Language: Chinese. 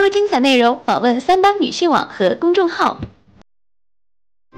多精彩内容，访问三八女性网和公众号。